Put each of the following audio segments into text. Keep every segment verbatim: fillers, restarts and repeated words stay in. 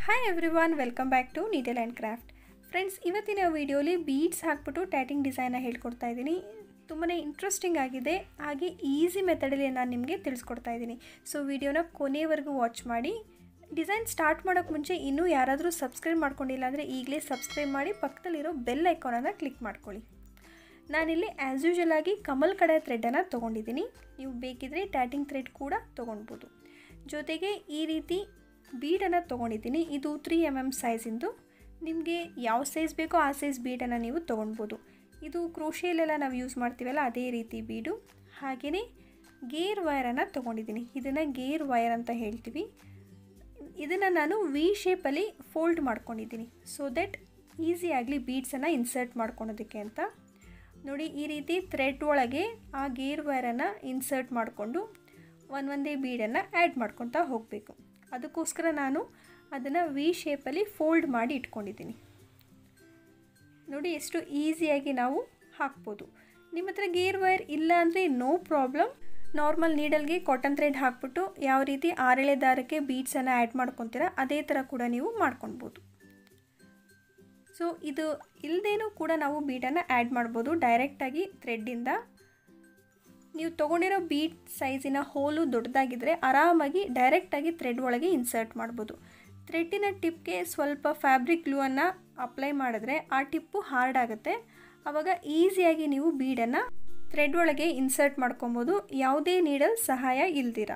Hi everyone, welcome back to needle and craft. Friends, ಇವತ್ತಿನ ವಿಡಿಯೋಲಿ beads ಹಾಕ್ಬಿಟ್ಟು tatting ಡಿಸೈನ್ನ ಹೇಳ್ಕೊಡ್ತಾ ಇದ್ದೀನಿ. ತುಂಬಾ ಇಂಟ್ರೆಸ್ಟಿಂಗ್ ಆಗಿದೆ, ಹಾಗೆ ಈಸಿ ಮೆಥಡಲ್ಲಿ ನಾನು ನಿಮಗೆ ತಿಳಿಸ್ಕೊಡ್ತಾ ಇದ್ದೀನಿ. ಸೊ ವಿಡಿಯೋನ ಕೊನೆವರೆಗೂ ವಾಚ್ ಮಾಡಿ. ಡಿಸೈನ್ ಸ್ಟಾರ್ಟ್ ಮಾಡೋಕ್ಕೆ ಮುಂಚೆ ಇನ್ನೂ ಯಾರಾದರೂ ಸಬ್ಸ್ಕ್ರೈಬ್ ಮಾಡ್ಕೊಂಡಿಲ್ಲ ಅಂದರೆ ಈಗಲೇ ಸಬ್ಸ್ಕ್ರೈಬ್ ಮಾಡಿ, ಪಕ್ಕದಲ್ಲಿರೋ ಬೆಲ್ ಐಕಾನನ್ನು ಕ್ಲಿಕ್ ಮಾಡ್ಕೊಳ್ಳಿ. ನಾನಿಲ್ಲಿ ಆ್ಯಸ್ ಯೂಶಲ್ ಆಗಿ ಕಮಲ್ ಕಡೆ ಥ್ರೆಡನ್ನು ತೊಗೊಂಡಿದ್ದೀನಿ. ನೀವು ಬೇಕಿದ್ರೆ ಟ್ಯಾಟಿಂಗ್ ಥ್ರೆಡ್ ಕೂಡ ತೊಗೊಳ್ಬೋದು. ಜೊತೆಗೆ ಈ ರೀತಿ ಬೀಡನ್ನು ತೊಗೊಂಡಿದ್ದೀನಿ. ಇದು ತ್ರೀ ಎಮ್ ಎಮ್ ಸೈಜಿಂದು. ನಿಮಗೆ ಯಾವ ಸೈಜ್ ಬೇಕೋ ಆ ಸೈಜ್ ಬೀಡನ್ನು ನೀವು ತೊಗೊಳ್ಬೋದು. ಇದು ಕ್ರೋಶಿಯಲ್ಲೆಲ್ಲ ನಾವು ಯೂಸ್ ಮಾಡ್ತೀವಲ್ಲ ಅದೇ ರೀತಿ ಬೀಡು. ಹಾಗೆಯೇ ಗೇರ್ ವೈರನ್ನು ತೊಗೊಂಡಿದ್ದೀನಿ. ಇದನ್ನು ಗೇರ್ ವೈರ್ ಅಂತ ಹೇಳ್ತೀವಿ. ಇದನ್ನು ನಾನು ವಿ ಶೇಪಲ್ಲಿ ಫೋಲ್ಡ್ ಮಾಡ್ಕೊಂಡಿದ್ದೀನಿ, ಸೊ ದಟ್ ಈಸಿಯಾಗಲಿ ಬೀಡ್ಸನ್ನು ಇನ್ಸರ್ಟ್ ಮಾಡ್ಕೊಳೋದಕ್ಕೆ ಅಂತ. ನೋಡಿ, ಈ ರೀತಿ ಥ್ರೆಡ್ ಒಳಗೆ ಆ ಗೇರ್ ವೈರನ್ನು ಇನ್ಸರ್ಟ್ ಮಾಡಿಕೊಂಡು ಒಂದೊಂದೇ ಬೀಡನ್ನು ಆ್ಯಡ್ ಮಾಡ್ಕೊತಾ ಹೋಗಬೇಕು. ಅದಕ್ಕೋಸ್ಕರ ನಾನು ಅದನ್ನು ವಿ ಶೇಪಲ್ಲಿ ಫೋಲ್ಡ್ ಮಾಡಿ ಇಟ್ಕೊಂಡಿದ್ದೀನಿ. ನೋಡಿ ಎಷ್ಟು ಈಸಿಯಾಗಿ ನಾವು ಹಾಕ್ಬೋದು. ನಿಮ್ಮ ಹತ್ರ ಗೇರ್ ವೈರ್ ಇಲ್ಲ ಅಂದರೆ ನೋ ಪ್ರಾಬ್ಲಮ್. ನಾರ್ಮಲ್ ನೀಡಲ್ಗೆ ಕಾಟನ್ ಥ್ರೆಡ್ ಹಾಕ್ಬಿಟ್ಟು ಯಾವ ರೀತಿ ಆರೆಳೆ ದಾರಕ್ಕೆ ಬೀಡ್ಸನ್ನು ಆ್ಯಡ್ ಮಾಡ್ಕೊತೀರ ಅದೇ ಥರ ಕೂಡ ನೀವು ಮಾಡ್ಕೊಳ್ಬೋದು. ಸೊ ಇದು ಇಲ್ಲದೇನೂ ಕೂಡ ನಾವು ಬೀಡನ್ನು ಆ್ಯಡ್ ಮಾಡ್ಬೋದು ಡೈರೆಕ್ಟಾಗಿ ಥ್ರೆಡ್ಡಿಂದ. ನೀವು ತೊಗೊಂಡಿರೋ ಬೀಡ್ ಸೈಜಿನ ಹೋಲು ದೊಡ್ಡದಾಗಿದ್ದರೆ ಆರಾಮಾಗಿ ಡೈರೆಕ್ಟಾಗಿ ಥ್ರೆಡ್ ಒಳಗೆ ಇನ್ಸರ್ಟ್ ಮಾಡ್ಬೋದು. ಥ್ರೆಡ್ಡಿನ ಟಿಪ್ಗೆ ಸ್ವಲ್ಪ ಫ್ಯಾಬ್ರಿಕ್ ಗ್ಲೂವನ್ನು ಅಪ್ಲೈ ಮಾಡಿದ್ರೆ ಆ ಟಿಪ್ಪು ಹಾರ್ಡ್ ಆಗುತ್ತೆ. ಆವಾಗ ಈಸಿಯಾಗಿ ನೀವು ಬೀಡನ್ನು ಥ್ರೆಡ್ ಒಳಗೆ ಇನ್ಸರ್ಟ್ ಮಾಡ್ಕೊಬೋದು, ಯಾವುದೇ ನೀಡಲ್ ಸಹಾಯ ಇಲ್ದಿರ.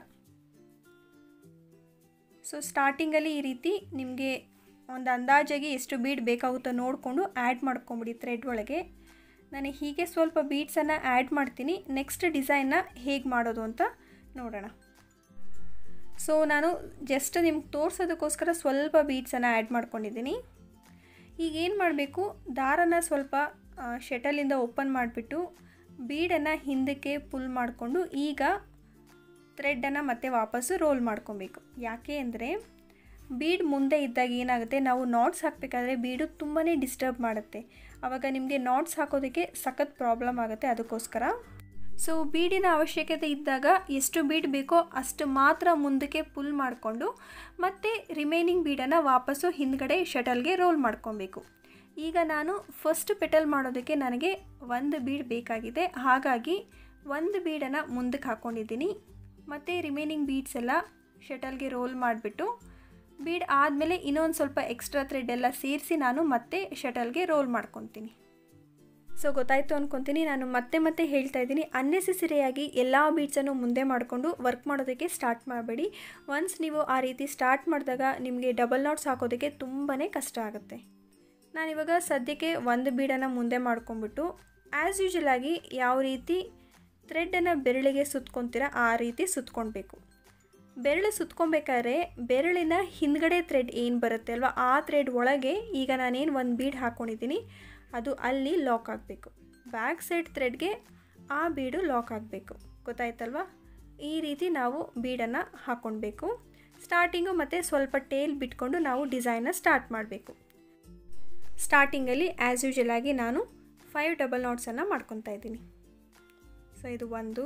ಸೊ ಸ್ಟಾರ್ಟಿಂಗಲ್ಲಿ ಈ ರೀತಿ ನಿಮಗೆ ಒಂದು ಅಂದಾಜಾಗಿ ಎಷ್ಟು ಬೀಡ್ ಬೇಕಾಗುತ್ತೋ ನೋಡಿಕೊಂಡು ಆ್ಯಡ್ ಮಾಡ್ಕೊಂಬಿಡಿ ಥ್ರೆಡ್ ಒಳಗೆ. ನಾನು ಹೀಗೆ ಸ್ವಲ್ಪ ಬೀಡ್ಸನ್ನು ಆ್ಯಡ್ ಮಾಡ್ತೀನಿ. ನೆಕ್ಸ್ಟ್ ಡಿಸೈನ್ನ ಹೇಗೆ ಮಾಡೋದು ಅಂತ ನೋಡೋಣ. ಸೊ ನಾನು ಜಸ್ಟ್ ನಿಮ್ಗೆ ತೋರಿಸೋದಕ್ಕೋಸ್ಕರ ಸ್ವಲ್ಪ ಬೀಡ್ಸನ್ನು ಆ್ಯಡ್ ಮಾಡ್ಕೊಂಡಿದ್ದೀನಿ. ಈಗೇನು ಮಾಡಬೇಕು, ದಾರನ ಸ್ವಲ್ಪ ಶಟಲಿಂದ ಓಪನ್ ಮಾಡಿಬಿಟ್ಟು ಬೀಡನ್ನು ಹಿಂದಕ್ಕೆ ಪುಲ್ ಮಾಡಿಕೊಂಡು ಈಗ ಥ್ರೆಡ್ಡನ್ನು ಮತ್ತೆ ವಾಪಸ್ಸು ರೋಲ್ ಮಾಡ್ಕೊಬೇಕು. ಯಾಕೆ ಅಂದರೆ ಬೀಡ್ ಮುಂದೆ ಇದ್ದಾಗ ಏನಾಗುತ್ತೆ, ನಾವು ನಾಟ್ಸ್ ಹಾಕಬೇಕಾದ್ರೆ ಬೀಡು ತುಂಬಾ ಡಿಸ್ಟರ್ಬ್ ಮಾಡುತ್ತೆ. ಆವಾಗ ನಿಮಗೆ ನಾಟ್ಸ್ ಹಾಕೋದಕ್ಕೆ ಸಖತ್ ಪ್ರಾಬ್ಲಮ್ ಆಗುತ್ತೆ. ಅದಕ್ಕೋಸ್ಕರ ಸೊ ಬೀಡಿನ ಅವಶ್ಯಕತೆ ಇದ್ದಾಗ ಎಷ್ಟು ಬೀಡ್ ಬೇಕೋ ಅಷ್ಟು ಮಾತ್ರ ಮುಂದಕ್ಕೆ ಪುಲ್ ಮಾಡಿಕೊಂಡು ಮತ್ತೆ ರಿಮೈನಿಂಗ್ ಬೀಡನ್ನು ವಾಪಸ್ಸು ಹಿಂದ್ಗಡೆ ಶಟಲ್ಗೆ ರೋಲ್ ಮಾಡ್ಕೊಬೇಕು. ಈಗ ನಾನು ಫಸ್ಟ್ ಪೆಟಲ್ ಮಾಡೋದಕ್ಕೆ ನನಗೆ ಒಂದು ಬೀಡ್ ಬೇಕಾಗಿದೆ, ಹಾಗಾಗಿ ಒಂದು ಬೀಡನ್ನು ಮುಂದಕ್ಕೆ ಹಾಕ್ಕೊಂಡಿದ್ದೀನಿ. ಮತ್ತು ರಿಮೈನಿಂಗ್ ಬೀಡ್ಸ್ ಎಲ್ಲ ಶಟಲ್ಗೆ ರೋಲ್ ಮಾಡಿಬಿಟ್ಟು ಬೀಡ್ ಆದಮೇಲೆ ಇನ್ನೊಂದು ಸ್ವಲ್ಪ ಎಕ್ಸ್ಟ್ರಾ ಥ್ರೆಡ್ ಎಲ್ಲ ಸೇರಿಸಿ ನಾನು ಮತ್ತೆ ಶಟಲ್ಗೆ ರೋಲ್ ಮಾಡ್ಕೊತೀನಿ. ಸೊ ಗೊತ್ತಾಯಿತು ಅಂದ್ಕೊತೀನಿ. ನಾನು ಮತ್ತೆ ಮತ್ತೆ ಹೇಳ್ತಾ ಇದ್ದೀನಿ, ಅನ್ನೆಸೆಸರಿಯಾಗಿ ಎಲ್ಲ ಬೀಡ್ಸನ್ನು ಮುಂದೆ ಮಾಡಿಕೊಂಡು ವರ್ಕ್ ಮಾಡೋದಕ್ಕೆ ಸ್ಟಾರ್ಟ್ ಮಾಡಬೇಡಿ. ಒನ್ಸ್ ನೀವು ಆ ರೀತಿ ಸ್ಟಾರ್ಟ್ ಮಾಡಿದಾಗ ನಿಮಗೆ ಡಬಲ್ ನಾಟ್ಸ್ ಹಾಕೋದಕ್ಕೆ ತುಂಬಾ ಕಷ್ಟ ಆಗುತ್ತೆ. ನಾನಿವಾಗ ಸದ್ಯಕ್ಕೆ ಒಂದು ಬೀಡನ್ನು ಮುಂದೆ ಮಾಡ್ಕೊಂಬಿಟ್ಟು ಆ್ಯಸ್ ಯೂಶಲ್ ಆಗಿ ಯಾವ ರೀತಿ ಥ್ರೆಡ್ಡನ್ನು ಬೆರಳಿಗೆ ಸುತ್ಕೊತೀರ ಆ ರೀತಿ ಸುತ್ಕೊಳ್ಬೇಕು. ಬೆರಳು ಸುತ್ಕೊಬೇಕಾದ್ರೆ ಬೆರಳಿನ ಹಿಂದ್ಗಡೆ ಥ್ರೆಡ್ ಏನು ಬರುತ್ತೆ ಅಲ್ವಾ, ಆ ಥ್ರೆಡ್ ಒಳಗೆ ಈಗ ನಾನೇನು ಒಂದು ಬೀಡ್ ಹಾಕ್ಕೊಂಡಿದ್ದೀನಿ ಅದು ಅಲ್ಲಿ ಲಾಕ್ ಆಗಬೇಕು. ಬ್ಯಾಕ್ ಸೈಡ್ ಥ್ರೆಡ್ಗೆ ಆ ಬೀಡು ಲಾಕ್ ಆಗಬೇಕು. ಗೊತ್ತಾಯ್ತಲ್ವ? ಈ ರೀತಿ ನಾವು ಬೀಡನ್ನು ಹಾಕ್ಕೊಳ್ಬೇಕು. ಸ್ಟಾರ್ಟಿಂಗು ಮತ್ತು ಸ್ವಲ್ಪ ಟೇಲ್ ಬಿಟ್ಕೊಂಡು ನಾವು ಡಿಸೈನ್ನ ಸ್ಟಾರ್ಟ್ ಮಾಡಬೇಕು. ಸ್ಟಾರ್ಟಿಂಗಲ್ಲಿ ಆ್ಯಸ್ ಯೂಶಲ್ ಆಗಿ ನಾನು ಫೈವ್ ಡಬಲ್ ನಾಟ್ಸನ್ನು ಮಾಡ್ಕೊತಾ ಇದ್ದೀನಿ. ಸೊ ಇದು ಒಂದು,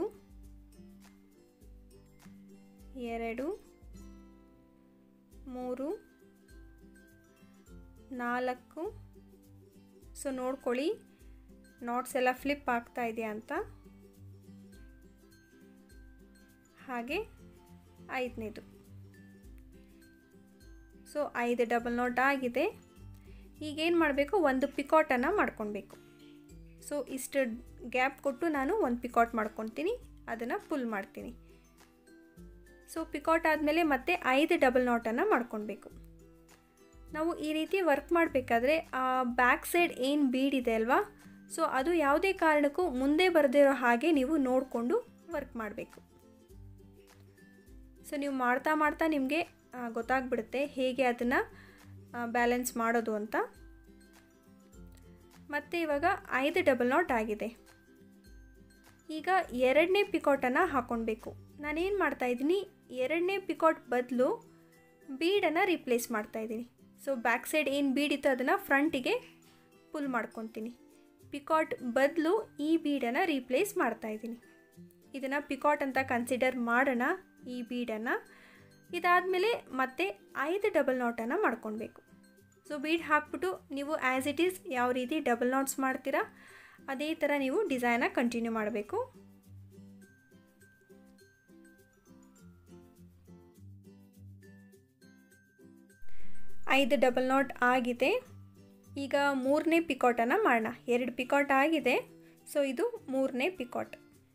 ಎರಡು, ಮೂರು, ನಾಲ್ಕು. ಸೊ ನೋಡ್ಕೊಳ್ಳಿ ನಾಟ್ಸ್ ಎಲ್ಲ ಫ್ಲಿಪ್ ಆಗ್ತಾ ಇದೆಯಾ ಅಂತ. ಹಾಗೆ ಐದನೇದು. ಸೊ ಐದು ಡಬಲ್ ನಾಟ್ ಆಗಿದೆ. ಈಗೇನು ಮಾಡಬೇಕು, ಒಂದು ಪಿಕಾಟನ್ನು ಮಾಡ್ಕೊಳ್ಬೇಕು. ಸೊ ಇಷ್ಟು ಗ್ಯಾಪ್ ಕೊಟ್ಟು ನಾನು ಒಂದು ಪಿಕಾಟ್ ಮಾಡ್ಕೊತೀನಿ, ಅದನ್ನು ಪುಲ್ ಮಾಡ್ತೀನಿ. ಸೊ ಪಿಕಾಟ್ ಆದಮೇಲೆ ಮತ್ತೆ ಐದು ಡಬಲ್ ನಾಟನ್ನು ಮಾಡ್ಕೊಳ್ಬೇಕು. ನಾವು ಈ ರೀತಿ ವರ್ಕ್ ಮಾಡಬೇಕಾದ್ರೆ ಆ ಬ್ಯಾಕ್ ಸೈಡ್ ಏನು ಬೀಡ್ ಇದೆ ಅಲ್ವಾ, ಸೊ ಅದು ಯಾವುದೇ ಕಾರಣಕ್ಕೂ ಮುಂದೆ ಬರದೇ ಇರೋ ಹಾಗೆ ನೀವು ನೋಡಿಕೊಂಡು ವರ್ಕ್ ಮಾಡಬೇಕು. ಸೊ ನೀವು ಮಾಡ್ತಾ ಮಾಡ್ತಾ ನಿಮಗೆ ಗೊತ್ತಾಗ್ಬಿಡುತ್ತೆ ಹೇಗೆ ಅದನ್ನು ಬ್ಯಾಲೆನ್ಸ್ ಮಾಡೋದು ಅಂತ. ಮತ್ತು ಇವಾಗ ಐದು ಡಬಲ್ ನಾಟ್ ಆಗಿದೆ. ಈಗ ಎರಡನೇ ಪಿಕಾಟನ್ನು ಹಾಕ್ಕೊಳ್ಬೇಕು. ನಾನೇನು ಮಾಡ್ತಾಯಿದ್ದೀನಿ, ಎರಡನೇ ಪಿಕಾಟ್ ಬದಲು ಬೀಡನ್ನು ರಿಪ್ಲೇಸ್ ಮಾಡ್ತಾಯಿದ್ದೀನಿ. ಸೊ ಬ್ಯಾಕ್ ಸೈಡ್ ಏನು ಬೀಡ್ ಇತ್ತು ಅದನ್ನು ಫ್ರಂಟಿಗೆ ಪುಲ್ ಮಾಡ್ಕೊತೀನಿ. ಪಿಕಾಟ್ ಬದಲು ಈ ಬೀಡನ್ನು ರೀಪ್ಲೇಸ್ ಮಾಡ್ತಾಯಿದ್ದೀನಿ. ಇದನ್ನು ಪಿಕಾಟ್ ಅಂತ ಕನ್ಸಿಡರ್ ಮಾಡೋಣ ಈ ಬೀಡನ್ನು. ಇದಾದಮೇಲೆ ಮತ್ತೆ ಐದು ಡಬಲ್ ನಾಟನ್ನು ಮಾಡ್ಕೊಳ್ಬೇಕು. ಸೊ ಬೀಡ್ ಹಾಕ್ಬಿಟ್ಟು ನೀವು ಆ್ಯಸ್ ಇಟ್ ಈಸ್ ಯಾವ ರೀತಿ ಡಬಲ್ ನಾಟ್ಸ್ ಮಾಡ್ತೀರಾ ಅದೇ ಥರ ನೀವು ಡಿಸೈನ ಕಂಟಿನ್ಯೂ ಮಾಡಬೇಕು. ಐದು ಡಬಲ್ ನಾಟ್ ಆಗಿದೆ. ಈಗ ಮೂರನೇ ಪಿಕಾಟನ್ನು ಮಾಡೋಣ. ಎರಡು ಪಿಕಾಟ್ ಆಗಿದೆ, ಸೊ ಇದು ಮೂರನೇ ಪಿಕಾಟ್.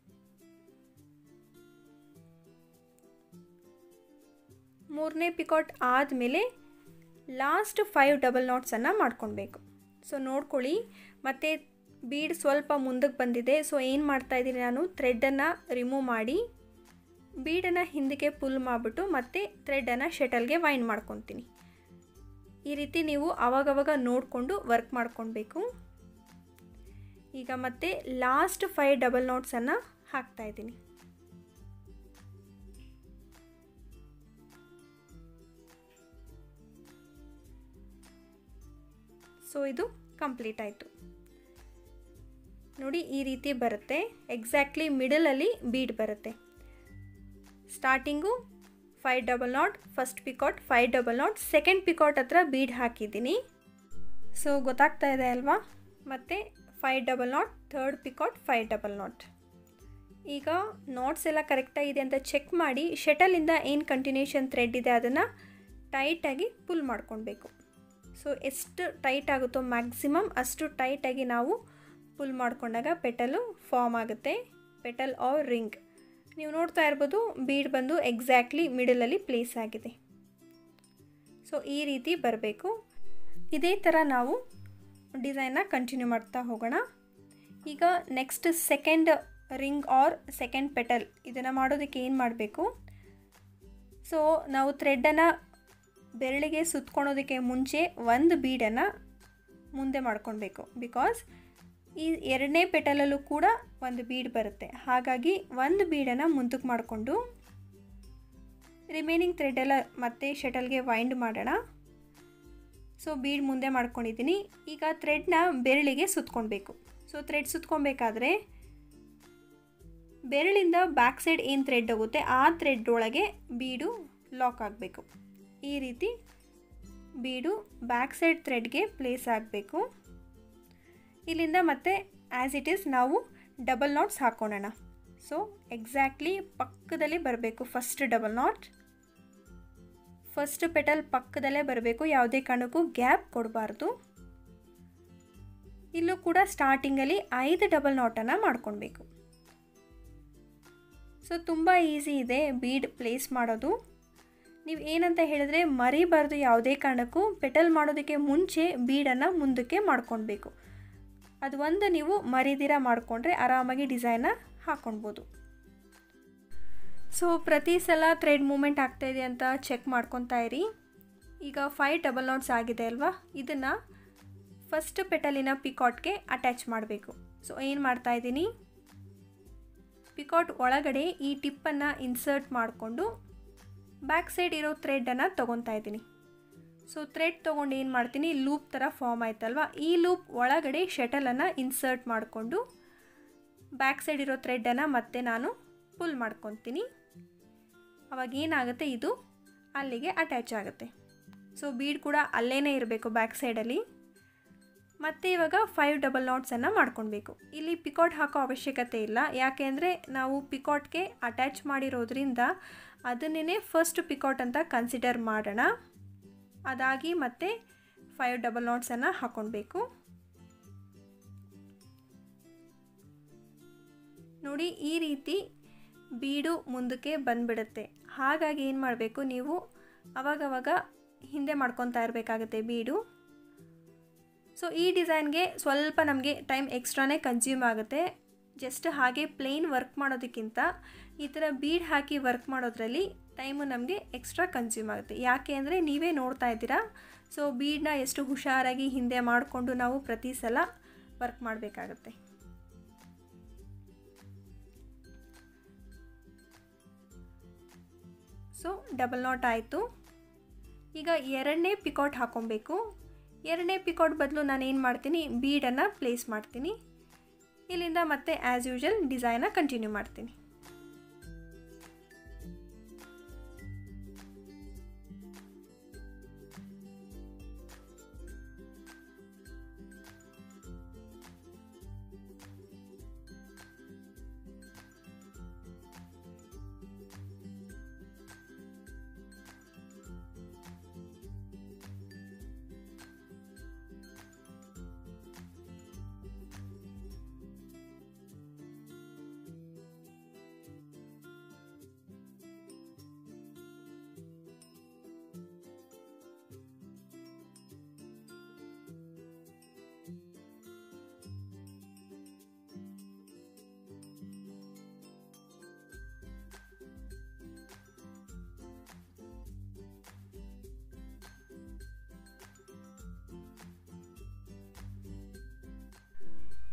ಮೂರನೇ ಪಿಕಾಟ್ ಆದಮೇಲೆ ಲಾಸ್ಟ್ ಫೈವ್ ಡಬಲ್ ನಾಟ್ಸನ್ನು ಮಾಡ್ಕೊಳ್ಬೇಕು. ಸೊ ನೋಡ್ಕೊಳ್ಳಿ, ಮತ್ತು ಬೀಡ್ ಸ್ವಲ್ಪ ಮುಂದಕ್ಕೆ ಬಂದಿದೆ. ಸೊ ಏನು ಮಾಡ್ತಾಯಿದ್ದೀನಿ, ನಾನು ಥ್ರೆಡ್ಡನ್ನು ರಿಮೂವ್ ಮಾಡಿ ಬೀಡನ್ನು ಹಿಂದಕ್ಕೆ ಪುಲ್ ಮಾಡಿಬಿಟ್ಟು ಮತ್ತೆ ಥ್ರೆಡ್ಡನ್ನು ಶಟಲ್ಗೆ ವೈಂಡ್ ಮಾಡ್ಕೊತೀನಿ. ಈ ರೀತಿ ನೀವು ಆವಾಗವಾಗ ನೋಡಿಕೊಂಡು ವರ್ಕ್ ಮಾಡ್ಕೊಳ್ಬೇಕು. ಈಗ ಮತ್ತೆ ಲಾಸ್ಟ್ ಫೈವ್ ಡಬಲ್ ನಾಟ್ಸನ್ನು ಹಾಕ್ತಾಯಿದ್ದೀನಿ. ಸೊ ಇದು ಕಂಪ್ಲೀಟ್ ಆಯಿತು. ನೋಡಿ ಈ ರೀತಿ ಬರುತ್ತೆ. ಎಕ್ಸಾಕ್ಟ್ಲಿ ಮಿಡಲಲ್ಲಿ ಬೀಡ್ ಬರುತ್ತೆ. Starting five double knot, first picot five double knot, second picot ಹತ್ರ ಬೀಡ್ ಹಾಕಿದ್ದೀನಿ. ಸೊ ಗೊತ್ತಾಗ್ತಾ ಇದೆ ಅಲ್ವಾ? ಮತ್ತು five double knot, third picot five double knot. ಈಗ ನಾಟ್ಸ್ ಎಲ್ಲ ಕರೆಕ್ಟಾಗಿದೆ ಅಂತ ಚೆಕ್ ಮಾಡಿ ಶಟಲಿಂದ ಏನು ಕಂಟಿನ್ಯೂಷನ್ ಥ್ರೆಡ್ ಇದೆ ಅದನ್ನು ಟೈಟಾಗಿ ಪುಲ್ ಮಾಡ್ಕೊಳ್ಬೇಕು. ಸೊ ಎಷ್ಟು ಟೈಟ್ ಆಗುತ್ತೋ ಮ್ಯಾಕ್ಸಿಮಮ್ ಅಷ್ಟು ಟೈಟಾಗಿ ನಾವು ಪುಲ್ ಮಾಡಿಕೊಂಡಾಗ ಪೆಟಲು ಫಾರ್ಮ್ ಆಗುತ್ತೆ, ಪೆಟಲ್ ಆರ್ ರಿಂಗ್. ನೀವು ನೋಡ್ತಾ ಇರ್ಬೋದು ಬೀಡ್ ಬಂದು ಎಕ್ಸಾಕ್ಟ್ಲಿ ಮಿಡಲಲ್ಲಿ ಪ್ಲೇಸ್ ಆಗಿದೆ. ಸೊ ಈ ರೀತಿ ಬರಬೇಕು. ಇದೇ ಥರ ನಾವು ಡಿಸೈನ್ನ ಕಂಟಿನ್ಯೂ ಮಾಡ್ತಾ ಹೋಗೋಣ. ಈಗ next second ring or second petal ಇದನ್ನು ಮಾಡೋದಕ್ಕೆ ಏನು ಮಾಡಬೇಕು, ಸೊ ನಾವು ಥ್ರೆಡ್ಡನ್ನು ಬೆರಳಿಗೆ ಸುತ್ಕೊಳೋದಕ್ಕೆ ಮುಂಚೆ ಒಂದು ಬೀಡನ್ನು ಮುಂದೆ ಮಾಡ್ಕೊಳ್ಬೇಕು. ಬಿಕಾಸ್ ಈ ಎರಡನೇ ಪೆಟಲಲ್ಲೂ ಕೂಡ ಒಂದು ಬೀಡ್ ಬರುತ್ತೆ. ಹಾಗಾಗಿ ಒಂದು ಬೀಡನ್ನು ಮುಂದಕ್ಕೆ ಮಾಡಿಕೊಂಡು ರಿಮೈನಿಂಗ್ ಥ್ರೆಡ್ಡೆಲ್ಲ ಮತ್ತೆ ಶಟಲ್ಗೆ ವೈಂಡ್ ಮಾಡೋಣ. ಸೊ ಬೀಡ್ ಮುಂದೆ ಮಾಡ್ಕೊಂಡಿದ್ದೀನಿ. ಈಗ ಥ್ರೆಡ್ನ ಬೆರಳಿಗೆ ಸುತ್ಕೊಳ್ಬೇಕು. ಸೊ ಥ್ರೆಡ್ ಸುತ್ಕೊಬೇಕಾದ್ರೆ ಬೆರಳಿಂದ ಬ್ಯಾಕ್ ಸೈಡ್ ಏನು ಥ್ರೆಡ್ ಹೋಗುತ್ತೆ ಆ ಥ್ರೆಡ್ ಒಳಗೆ ಬೀಡು ಲಾಕ್ ಆಗಬೇಕು. ಈ ರೀತಿ ಬೀಡು ಬ್ಯಾಕ್ ಸೈಡ್ ಥ್ರೆಡ್ಗೆ ಪ್ಲೇಸ್ ಆಗಬೇಕು. ಇಲ್ಲಿಂದ ಮತ್ತೆ ಆ್ಯಸ್ ಇಟ್ ಈಸ್ ನಾವು ಡಬಲ್ ನಾಟ್ಸ್ ಹಾಕ್ಕೊಳ್ಳೋಣ. ಸೊ ಎಕ್ಸಾಕ್ಟ್ಲಿ ಪಕ್ಕದಲ್ಲಿ ಬರಬೇಕು. First double knot, first petal ಪಕ್ಕದಲ್ಲೇ ಬರಬೇಕು. ಯಾವುದೇ ಕಾರಣಕ್ಕೂ ಗ್ಯಾಪ್ ಕೊಡಬಾರ್ದು. ಇಲ್ಲೂ ಕೂಡ ಸ್ಟಾರ್ಟಿಂಗಲ್ಲಿ ಐದು ಡಬಲ್ ನಾಟನ್ನು ಮಾಡ್ಕೊಳ್ಬೇಕು. ಸೊ ತುಂಬ ಈಸಿ ಇದೆ ಬೀಡ್ ಪ್ಲೇಸ್ ಮಾಡೋದು. ನೀವು ಏನಂತ ಹೇಳಿದ್ರೆ ಮರಿಬಾರ್ದು, ಯಾವುದೇ ಕಾರಣಕ್ಕೂ ಪೆಟಲ್ ಮಾಡೋದಕ್ಕೆ ಮುಂಚೆ ಬೀಡನ್ನು ಮುಂದಕ್ಕೆ ಮಾಡ್ಕೊಳ್ಬೇಕು. ಅದು ಒಂದು ನೀವು ಮರಿದಿರ ಮಾಡಿಕೊಂಡ್ರೆ ಆರಾಮಾಗಿ ಡಿಸೈನ್ನ ಹಾಕ್ಕೊಳ್ಬೋದು. ಸೊ ಪ್ರತಿ ಸಲ ಥ್ರೆಡ್ ಮೂಮೆಂಟ್ ಆಗ್ತಾಯಿದೆ ಅಂತ ಚೆಕ್ ಮಾಡ್ಕೊತಾ ಇರಿ. ಈಗ ಫೈವ್ ಡಬಲ್ ನಾಟ್ಸ್ ಆಗಿದೆ ಅಲ್ವಾ, ಇದನ್ನು ಫಸ್ಟ್ ಪೆಟಲಿನ ಪಿಕಾಟ್ಗೆ ಅಟ್ಯಾಚ್ ಮಾಡಬೇಕು. ಸೊ ಏನು ಮಾಡ್ತಾಯಿದ್ದೀನಿ, ಪಿಕಾಟ್ ಒಳಗಡೆ ಈ ಟಿಪ್ಪನ್ನು ಇನ್ಸರ್ಟ್ ಮಾಡಿಕೊಂಡು ಬ್ಯಾಕ್ ಸೈಡ್ ಇರೋ ಥ್ರೆಡನ್ನು ತೊಗೊತಾ ಇದ್ದೀನಿ. ಸೊ ಥ್ರೆಡ್ ತೊಗೊಂಡು ಏನು ಮಾಡ್ತೀನಿ, ಲೂಪ್ ಥರ ಫಾರ್ಮ್ ಆಯ್ತಲ್ವ, ಈ ಲೂಪ್ ಒಳಗಡೆ ಶಟಲನ್ನು ಇನ್ಸರ್ಟ್ ಮಾಡಿಕೊಂಡು ಬ್ಯಾಕ್ ಸೈಡ್ ಇರೋ ಥ್ರೆಡನ್ನು ಮತ್ತೆ ನಾನು ಪುಲ್ ಮಾಡ್ಕೊತೀನಿ. ಅವಾಗ ಏನಾಗುತ್ತೆ, ಇದು ಅಲ್ಲಿಗೆ ಅಟ್ಯಾಚ್ ಆಗುತ್ತೆ. ಸೊ ಬೀಡ್ ಕೂಡ ಅಲ್ಲೇ ಇರಬೇಕು ಬ್ಯಾಕ್ ಸೈಡಲ್ಲಿ. ಮತ್ತು ಇವಾಗ ಫೈವ್ ಡಬಲ್ ನಾಟ್ಸನ್ನು ಮಾಡ್ಕೊಳ್ಬೇಕು. ಇಲ್ಲಿ ಪಿಕಾಟ್ ಹಾಕೋ ಅವಶ್ಯಕತೆ ಇಲ್ಲ, ಯಾಕೆ ಅಂದರೆ ನಾವು ಪಿಕಾಟ್ಗೆ ಅಟ್ಯಾಚ್ ಮಾಡಿರೋದ್ರಿಂದ ಅದನ್ನೇ ಫಸ್ಟ್ ಪಿಕಾಟ್ ಅಂತ ಕನ್ಸಿಡರ್ ಮಾಡೋಣ. ಅದಾಗಿ ಮತ್ತೆ ಫೈವ್ ಡಬಲ್ ನಾಟ್ಸನ್ನು ಹಾಕ್ಕೊಳ್ಬೇಕು. ನೋಡಿ ಈ ರೀತಿ ಬೀಡು ಮುಂದಕ್ಕೆ ಬಂದುಬಿಡುತ್ತೆ. ಹಾಗಾಗಿ ಏನು ಮಾಡಬೇಕು, ನೀವು ಅವಾಗವಾಗ ಹಿಂದೆ ಮಾಡ್ಕೊತಾ ಇರಬೇಕಾಗುತ್ತೆ ಬೀಡು. ಸೊ ಈ ಡಿಸೈನ್ಗೆ ಸ್ವಲ್ಪ ನಮಗೆ ಟೈಮ್ ಎಕ್ಸ್ಟ್ರಾನೇ ಕನ್ಸ್ಯೂಮ್ ಆಗುತ್ತೆ. ಜಸ್ಟ್ ಹಾಗೆ ಪ್ಲೇನ್ ವರ್ಕ್ ಮಾಡೋದಕ್ಕಿಂತ ಈ ಥರ ಬೀಡ್ ಹಾಕಿ ವರ್ಕ್ ಮಾಡೋದ್ರಲ್ಲಿ ಟೈಮು ನಮಗೆ ಎಕ್ಸ್ಟ್ರಾ ಕನ್ಸ್ಯೂಮ್ ಆಗುತ್ತೆ. ಯಾಕೆ ಅಂದರೆ ನೀವೇ ನೋಡ್ತಾ ಇದ್ದೀರಾ. ಸೊ ಬೀಡನ್ನ ಎಷ್ಟು ಹುಷಾರಾಗಿ ಹಿಂದೆ ಮಾಡಿಕೊಂಡು ನಾವು ಪ್ರತಿ ಸಲ ವರ್ಕ್ ಮಾಡಬೇಕಾಗತ್ತೆ. ಸೊ ಡಬಲ್ ನಾಟ್ ಆಯಿತು. ಈಗ ಎರಡನೇ ಪಿಕಾಟ್ ಹಾಕ್ಕೊಬೇಕು. ಎರಡನೇ ಪಿಕಾಟ್ ಬದಲು ನಾನು ಏನು ಮಾಡ್ತೀನಿ, ಬೀಡನ್ನು ಪ್ಲೇಸ್ ಮಾಡ್ತೀನಿ. ಇಲ್ಲಿಂದ ಮತ್ತೆ ಆ್ಯಸ್ ಯೂಶುವಲ್ ಡಿಸೈನ ಕಂಟಿನ್ಯೂ ಮಾಡ್ತೀನಿ.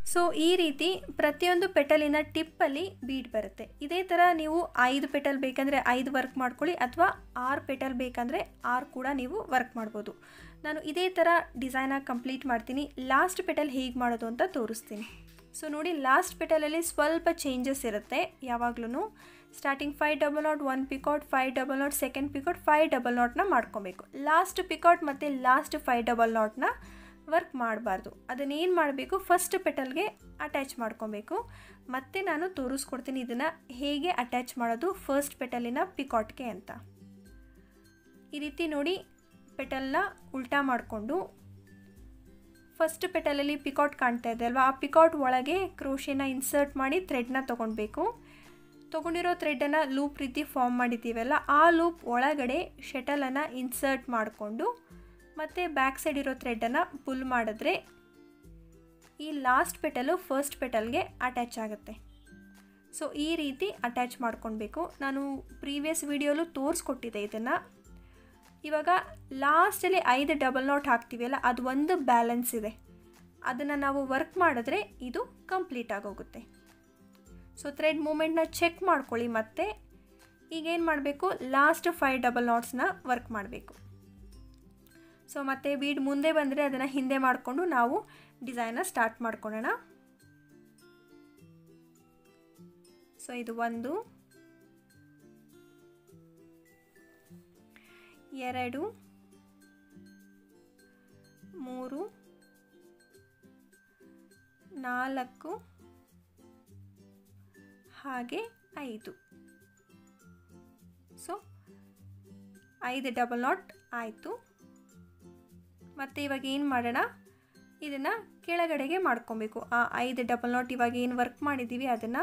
ಸೊ ಈ ರೀತಿ ಪ್ರತಿಯೊಂದು ಪೆಟಲಿನ ಟಿಪ್ಪಲ್ಲಿ ಬೀಡ್ ಬರುತ್ತೆ. ಇದೇ ಥರ ನೀವು ಐದು ಪೆಟಲ್ ಬೇಕಂದರೆ ಐದು ವರ್ಕ್ ಮಾಡ್ಕೊಳ್ಳಿ, ಅಥವಾ ಆರು ಪೆಟಲ್ ಬೇಕಂದರೆ ಆರು ಕೂಡ ನೀವು ವರ್ಕ್ ಮಾಡ್ಬೋದು. ನಾನು ಇದೇ ಥರ ಡಿಸೈನಾಗಿ ಕಂಪ್ಲೀಟ್ ಮಾಡ್ತೀನಿ. ಲಾಸ್ಟ್ ಪೆಟಲ್ ಹೇಗೆ ಮಾಡೋದು ಅಂತ ತೋರಿಸ್ತೀನಿ. ಸೊ ನೋಡಿ, ಲಾಸ್ಟ್ ಪೆಟಲಲ್ಲಿ ಸ್ವಲ್ಪ ಚೇಂಜಸ್ ಇರುತ್ತೆ ಯಾವಾಗ್ಲೂ. Starting five double knot, one picot, five double knot, second picot, five double ನಾಟ್ನ ಮಾಡ್ಕೊಬೇಕು. ಲಾಸ್ಟ್ ಪಿಕಾಟ್ ಮತ್ತು ಲಾಸ್ಟ್ ಫೈವ್ ಡಬಲ್ ನಾಟ್ನ ವರ್ಕ್ ಮಾಡಬಾರ್ದು. ಅದನ್ನೇನು ಮಾಡಬೇಕು, ಫಸ್ಟ್ ಪೆಟಲ್ಗೆ ಅಟ್ಯಾಚ್ ಮಾಡ್ಕೊಬೇಕು. ಮತ್ತು ನಾನು ತೋರಿಸ್ಕೊಡ್ತೀನಿ ಇದನ್ನು ಹೇಗೆ ಅಟ್ಯಾಚ್ ಮಾಡೋದು ಫಸ್ಟ್ ಪೆಟಲಿನ ಪಿಕಾಟ್ಗೆ ಅಂತ. ಈ ರೀತಿ ನೋಡಿ, ಪೆಟಲ್ನ ಉಲ್ಟಾ ಮಾಡಿಕೊಂಡು ಫಸ್ಟ್ ಪೆಟಲಲ್ಲಿ ಪಿಕಾಟ್ ಕಾಣ್ತಾ ಇದೆ ಅಲ್ವಾ, ಆ ಪಿಕಾಟ್ ಒಳಗೆ ಕ್ರೋಶೆನ ಇನ್ಸರ್ಟ್ ಮಾಡಿ ಥ್ರೆಡ್ನ ತೊಗೊಳ್ಬೇಕು. ತೊಗೊಂಡಿರೋ ಥ್ರೆಡನ್ನು ಲೂಪ್ ರೀತಿ ಫಾರ್ಮ್ ಮಾಡಿದ್ದೀವಲ್ಲ, ಆ ಲೂಪ್ ಒಳಗಡೆ ಶಟಲನ್ನು ಇನ್ಸರ್ಟ್ ಮಾಡಿಕೊಂಡು ಮತ್ತು ಬ್ಯಾಕ್ ಸೈಡ್ ಇರೋ ಥ್ರೆಡನ್ನು ಪುಲ್ ಮಾಡಿದ್ರೆ ಈ ಲಾಸ್ಟ್ ಪೆಟಲು ಫಸ್ಟ್ ಪೆಟಲ್ಗೆ ಅಟ್ಯಾಚ್ ಆಗುತ್ತೆ. ಸೊ ಈ ರೀತಿ ಅಟ್ಯಾಚ್ ಮಾಡ್ಕೊಳ್ಬೇಕು. ನಾನು ಪ್ರೀವಿಯಸ್ ವಿಡಿಯೋಲು ತೋರಿಸ್ಕೊಟ್ಟಿದ್ದೆ ಇದನ್ನು. ಇವಾಗ ಲಾಸ್ಟಲ್ಲಿ ಐದು ಡಬಲ್ ನಾಟ್ ಹಾಕ್ತೀವಲ್ಲ, ಅದು ಒಂದು ಬ್ಯಾಲೆನ್ಸ್ ಇದೆ, ಅದನ್ನು ನಾವು ವರ್ಕ್ ಮಾಡಿದ್ರೆ ಇದು ಕಂಪ್ಲೀಟ್ ಆಗೋಗುತ್ತೆ. ಸೊ ಥ್ರೆಡ್ ಮೂಮೆಂಟ್ನ ಚೆಕ್ ಮಾಡ್ಕೊಳ್ಳಿ. ಮತ್ತು ಈಗೇನು ಮಾಡಬೇಕು, ಲಾಸ್ಟ್ ಫೈವ್ ಡಬಲ್ ನಾಟ್ಸ್ನ ವರ್ಕ್ ಮಾಡಬೇಕು. ಸೊ ಮತ್ತೆ ಬೀಡ್ ಮುಂದೆ ಬಂದರೆ ಅದನ್ನು ಹಿಂದೆ ಮಾಡಿಕೊಂಡು ನಾವು ಡಿಸೈನ್ನ ಸ್ಟಾರ್ಟ್ ಮಾಡ್ಕೊಳ್ಳೋಣ. ಸೊ ಇದು ಒಂದು, ಎರಡು, ಮೂರು, ನಾಲ್ಕು, ಹಾಗೆ ಐದು. ಸೊ ಐದು ಡಬಲ್ ನಾಟ್ ಆಯಿತು. ಮತ್ತು ಇವಾಗ ಏನು ಮಾಡೋಣ, ಇದನ್ನು ಕೆಳಗಡೆಗೆ ಮಾಡ್ಕೊಬೇಕು. ಆ ಐದು ಡಬಲ್ ನಾಟ್ ಇವಾಗ ಏನು ವರ್ಕ್ ಮಾಡಿದ್ದೀವಿ ಅದನ್ನು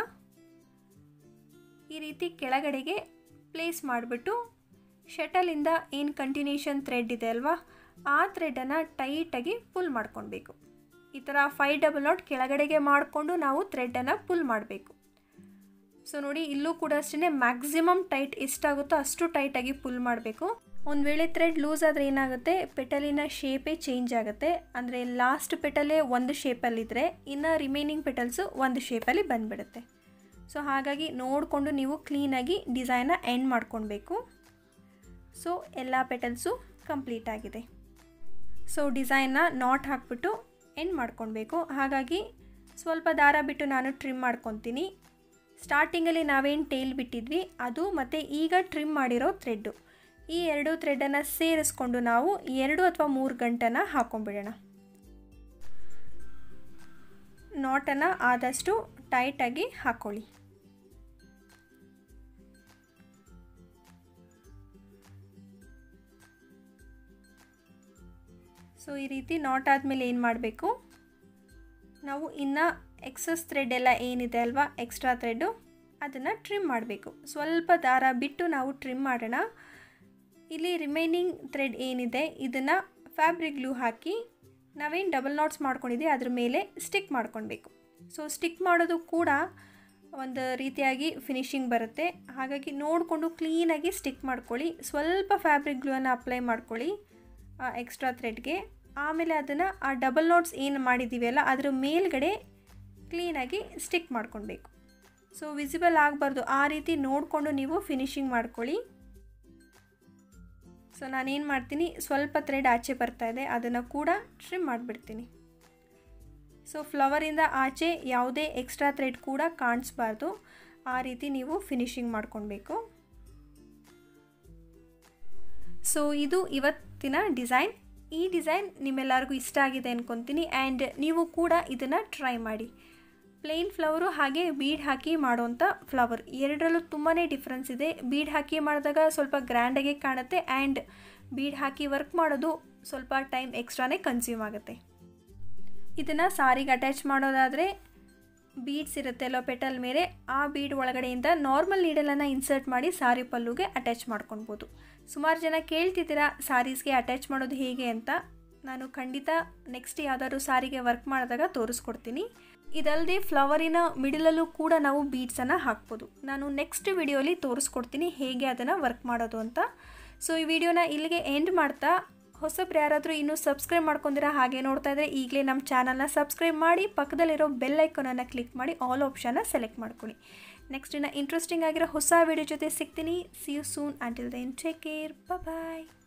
ಈ ರೀತಿ ಕೆಳಗಡೆಗೆ ಪ್ಲೇಸ್ ಮಾಡಿಬಿಟ್ಟು ಶಟಲಿಂದ ಏನು ಕಂಟಿನ್ಯೂಷನ್ ಥ್ರೆಡ್ ಇದೆ ಅಲ್ವಾ, ಆ ಥ್ರೆಡನ್ನು ಟೈಟಾಗಿ ಪುಲ್ ಮಾಡ್ಕೊಳ್ಬೇಕು. ಈ ಥರ ಫೈವ್ ಡಬಲ್ ನಾಟ್ ಕೆಳಗಡೆಗೆ ಮಾಡಿಕೊಂಡು ನಾವು ಥ್ರೆಡನ್ನು ಪುಲ್ ಮಾಡಬೇಕು. ಸೊ ನೋಡಿ, ಇಲ್ಲೂ ಕೂಡ ಅಷ್ಟೇ ಮ್ಯಾಕ್ಸಿಮಮ್ ಟೈಟ್ ಎಷ್ಟಾಗುತ್ತೋ ಅಷ್ಟು ಟೈಟಾಗಿ ಪುಲ್ ಮಾಡಬೇಕು. ಒಂದು ವೇಳೆ ಥ್ರೆಡ್ ಲೂಸ್ ಆದರೆ ಏನಾಗುತ್ತೆ, ಪೆಟಲಿನ ಶೇಪೇ ಚೇಂಜ್ ಆಗುತ್ತೆ. ಅಂದರೆ ಲಾಸ್ಟ್ ಪೆಟಲೇ ಒಂದು ಶೇಪಲ್ಲಿದ್ದರೆ ಇನ್ನು ರಿಮೈನಿಂಗ್ ಪೆಟಲ್ಸು ಒಂದು ಶೇಪಲ್ಲಿ ಬಂದುಬಿಡುತ್ತೆ. ಸೊ ಹಾಗಾಗಿ ನೋಡಿಕೊಂಡು ನೀವು ಕ್ಲೀನಾಗಿ ಡಿಸೈನ್ನ ಎಂಡ್ ಮಾಡ್ಕೊಳ್ಬೇಕು. ಸೊ ಎಲ್ಲ ಪೆಟಲ್ಸು ಕಂಪ್ಲೀಟ್ ಆಗಿದೆ. ಸೊ ಡಿಸೈನ್ನ ನಾಟ್ ಹಾಕ್ಬಿಟ್ಟು ಎಂಡ್ ಮಾಡ್ಕೊಳ್ಬೇಕು. ಹಾಗಾಗಿ ಸ್ವಲ್ಪ ದಾರ ಬಿಟ್ಟು ನಾನು ಟ್ರಿಮ್ ಮಾಡ್ಕೊತೀನಿ. ಸ್ಟಾರ್ಟಿಂಗಲ್ಲಿ ನಾವೇನು ಟೇಲ್ ಬಿಟ್ಟಿದ್ವಿ ಅದು ಮತ್ತು ಈಗ ಟ್ರಿಮ್ ಮಾಡಿರೋ ಥ್ರೆಡ್ಡು, ಈ ಎರಡು ಥ್ರೆಡನ್ನು ಸೇರಿಸ್ಕೊಂಡು ನಾವು ಎರಡು ಅಥವಾ ಮೂರು ಗಂಟೆನ ಹಾಕೊಂಡ್ಬಿಡೋಣ. ನಾಟನ್ನು ಆದಷ್ಟು ಟೈಟಾಗಿ ಹಾಕ್ಕೊಳ್ಳಿ. ಸೊ ಈ ರೀತಿ ನಾಟ್ ಆದಮೇಲೆ ಏನು ಮಾಡಬೇಕು, ನಾವು ಇನ್ನು ಎಕ್ಸಸ್ ಥ್ರೆಡ್ ಎಲ್ಲ ಏನಿದೆ ಅಲ್ವಾ, ಎಕ್ಸ್ಟ್ರಾ ಥ್ರೆಡ್ಡು, ಅದನ್ನು ಟ್ರಿಮ್ ಮಾಡಬೇಕು. ಸ್ವಲ್ಪ ದಾರ ಬಿಟ್ಟು ನಾವು ಟ್ರಿಮ್ ಮಾಡೋಣ. ಇಲ್ಲಿ ರಿಮೈನಿಂಗ್ ಥ್ರೆಡ್ ಏನಿದೆ ಇದನ್ನು ಫ್ಯಾಬ್ರಿಕ್ ಗ್ಲೂ ಹಾಕಿ ನಾವೇನು ಡಬಲ್ ನಾಟ್ಸ್ ಮಾಡ್ಕೊಂಡಿದ್ದೀವಿ ಅದ್ರ ಮೇಲೆ ಸ್ಟಿಕ್ ಮಾಡ್ಕೊಳ್ಬೇಕು. ಸೊ ಸ್ಟಿಕ್ ಮಾಡೋದು ಕೂಡ ಒಂದು ರೀತಿಯಾಗಿ ಫಿನಿಶಿಂಗ್ ಬರುತ್ತೆ. ಹಾಗಾಗಿ ನೋಡಿಕೊಂಡು ಕ್ಲೀನಾಗಿ ಸ್ಟಿಕ್ ಮಾಡ್ಕೊಳ್ಳಿ. ಸ್ವಲ್ಪ ಫ್ಯಾಬ್ರಿಕ್ ಗ್ಲೂವನ್ನು ಅಪ್ಲೈ ಮಾಡ್ಕೊಳ್ಳಿ ಎಕ್ಸ್ಟ್ರಾ ಥ್ರೆಡ್ಗೆ. ಆಮೇಲೆ ಅದನ್ನು ಆ ಡಬಲ್ ನಾಟ್ಸ್ ಏನು ಮಾಡಿದ್ದೀವಿ ಅಲ್ಲ ಅದ್ರ ಮೇಲ್ಗಡೆ ಕ್ಲೀನಾಗಿ ಸ್ಟಿಕ್ ಮಾಡ್ಕೊಳ್ಬೇಕು. ಸೊ ವಿಸಿಬಲ್ ಆಗಬಾರ್ದು, ಆ ರೀತಿ ನೋಡಿಕೊಂಡು ನೀವು ಫಿನಿಶಿಂಗ್ ಮಾಡ್ಕೊಳ್ಳಿ. ಸೊ ನಾನೇನು ಮಾಡ್ತೀನಿ, ಸ್ವಲ್ಪ ಥ್ರೆಡ್ ಆಚೆ ಬರ್ತಾಯಿದೆ ಅದನ್ನು ಕೂಡ ಟ್ರಿಮ್ ಮಾಡಿಬಿಡ್ತೀನಿ. ಸೊ ಫ್ಲವರಿಂದ ಆಚೆ ಯಾವುದೇ ಎಕ್ಸ್ಟ್ರಾ ಥ್ರೆಡ್ ಕೂಡ ಕಾಣಿಸ್ಬಾರ್ದು, ಆ ರೀತಿ ನೀವು ಫಿನಿಶಿಂಗ್ ಮಾಡ್ಕೊಳ್ಬೇಕು. ಸೊ ಇದು ಇವತ್ತಿನ ಡಿಸೈನ್. ಈ ಡಿಸೈನ್ ನಿಮ್ಮೆಲ್ಲರಿಗೂ ಇಷ್ಟ ಆಗಿದೆ ಅಂದ್ಕೊತೀನಿ. ಆ್ಯಂಡ್ ನೀವು ಕೂಡ ಇದನ್ನು ಟ್ರೈ ಮಾಡಿ. ಪ್ಲೇನ್ ಫ್ಲವರು ಹಾಗೆ ಬೀಡ್ ಹಾಕಿ ಮಾಡೋವಂಥ ಫ್ಲವರ್ ಎರಡರಲ್ಲೂ ತುಂಬಾ ಡಿಫ್ರೆನ್ಸ್ ಇದೆ. ಬೀಡ್ ಹಾಕಿ ಮಾಡಿದಾಗ ಸ್ವಲ್ಪ ಗ್ರ್ಯಾಂಡಾಗಿ ಕಾಣುತ್ತೆ, ಆ್ಯಂಡ್ ಬೀಡ್ ಹಾಕಿ ವರ್ಕ್ ಮಾಡೋದು ಸ್ವಲ್ಪ ಟೈಮ್ ಎಕ್ಸ್ಟ್ರಾನೇ ಕನ್ಸ್ಯೂಮ್ ಆಗುತ್ತೆ. ಇದನ್ನು ಸಾರಿಗೆ ಅಟ್ಯಾಚ್ ಮಾಡೋದಾದರೆ ಬೀಡ್ಸ್ ಇರುತ್ತೆ ಅಲ್ಲೋ ಪೆಟಲ್ ಮೇಲೆ, ಆ ಬೀಡ್ ಒಳಗಡೆಯಿಂದ ನಾರ್ಮಲ್ ನೀಡಲನ್ನು ಇನ್ಸರ್ಟ್ ಮಾಡಿ ಸಾರಿ ಪಲ್ಲುಗೆ ಅಟ್ಯಾಚ್ ಮಾಡ್ಕೊಳ್ಬೋದು. ಸುಮಾರು ಜನ ಕೇಳ್ತಿದ್ದೀರಾ ಸಾರೀಸ್ಗೆ ಅಟ್ಯಾಚ್ ಮಾಡೋದು ಹೇಗೆ ಅಂತ. ನಾನು ಖಂಡಿತ ನೆಕ್ಸ್ಟ್ ಯಾವುದಾದ್ರು ಸಾರಿಗೆ ವರ್ಕ್ ಮಾಡಿದಾಗ ತೋರಿಸ್ಕೊಡ್ತೀನಿ. ಇದಲ್ಲದೆ ಫ್ಲವರಿನ ಮಿಡಲಲ್ಲೂ ಕೂಡ ನಾವು ಬೀಡ್ಸನ್ನು ಹಾಕ್ಬೋದು. ನಾನು ನೆಕ್ಸ್ಟ್ ವಿಡಿಯೋಲಿ ತೋರಿಸ್ಕೊಡ್ತೀನಿ ಹೇಗೆ ಅದನ್ನು ವರ್ಕ್ ಮಾಡೋದು ಅಂತ. ಸೊ ಈ ವಿಡಿಯೋನ ಇಲ್ಲಿಗೆ ಎಂಡ್ ಮಾಡ್ತಾ ಹೊಸಬ್ರು ಯಾರಾದರೂ ಇನ್ನೂ ಸಬ್ಸ್ಕ್ರೈಬ್ ಮಾಡ್ಕೊಂಡಿರಾ ಹಾಗೆ ನೋಡ್ತಾ ಇದ್ದರೆ ಈಗಲೇ ನಮ್ಮ ಚಾನಲ್ನ ಸಬ್ಸ್ಕ್ರೈಬ್ ಮಾಡಿ ಪಕ್ಕದಲ್ಲಿರೋ ಬೆಲ್ ಐಕಾನನ್ನು ಕ್ಲಿಕ್ ಮಾಡಿ ಆಲ್ ಆಪ್ಷನ್ನ ಸೆಲೆಕ್ಟ್ ಮಾಡ್ಕೊಳ್ಳಿ. ನೆಕ್ಸ್ಟ್ ಇನ್ನು ಇಂಟ್ರೆಸ್ಟಿಂಗ್ ಆಗಿರೋ ಹೊಸ ವಿಡಿಯೋ ಜೊತೆ ಸಿಗ್ತೀನಿ. See you soon. Until then take care. Bye.